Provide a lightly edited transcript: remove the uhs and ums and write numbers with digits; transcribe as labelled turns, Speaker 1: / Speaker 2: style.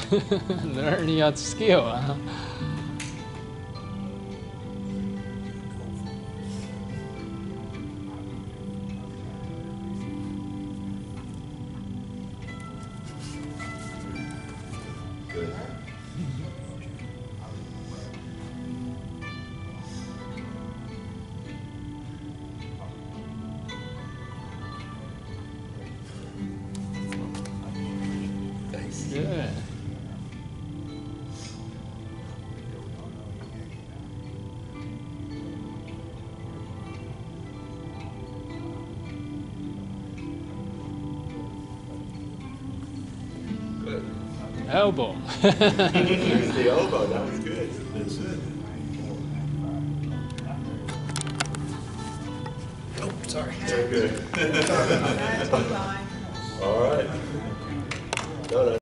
Speaker 1: Learning a skill.
Speaker 2: Good. Nice.
Speaker 1: Good.
Speaker 2: Good.
Speaker 1: Elbow.
Speaker 2: There's the elbow. That was good. That's it.
Speaker 3: Oh, sorry.
Speaker 2: Very good. All right. No, no.